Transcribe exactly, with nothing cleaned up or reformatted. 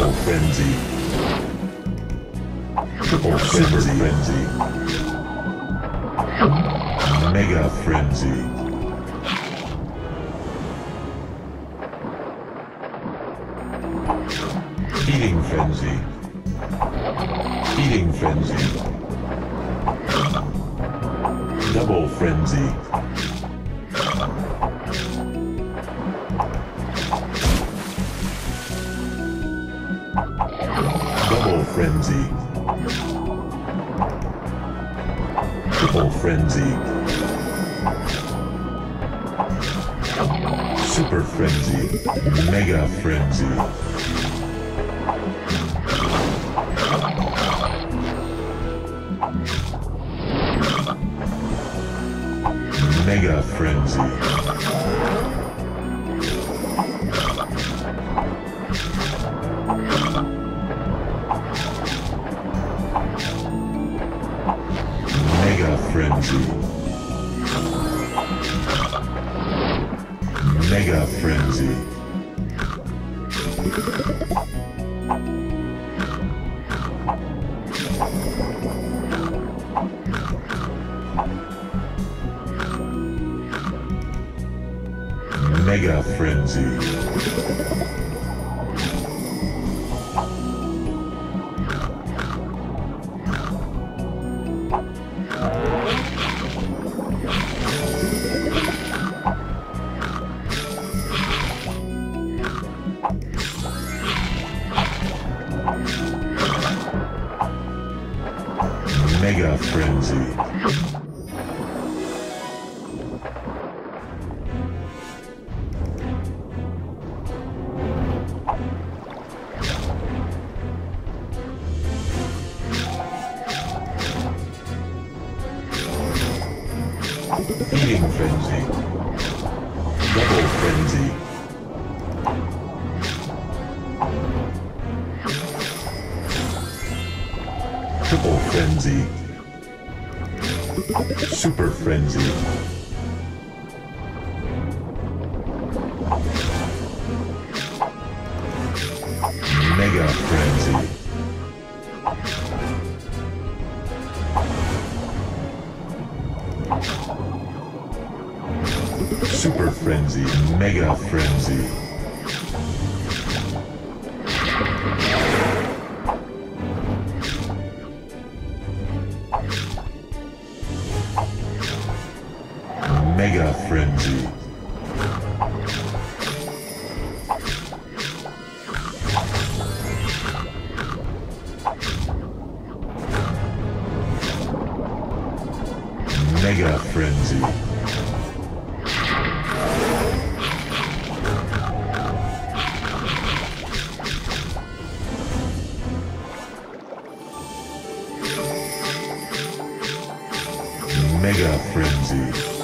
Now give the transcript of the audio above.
Triple frenzy. Triple super frenzy. Mega frenzy. Feeding frenzy. Feeding frenzy. Double frenzy. Double frenzy. Triple frenzy. Super frenzy. Mega frenzy. Mega frenzy. Mega frenzy. Mega frenzy. Mega frenzy. Mega frenzy. Feeding frenzy. Double frenzy. Triple frenzy. Super frenzy. Mega frenzy. Super frenzy. Mega frenzy. Mega frenzy. Mega frenzy. Mega frenzy.